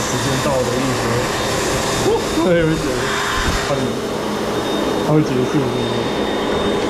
时间到的意思。我也会觉得，它会结束是不是？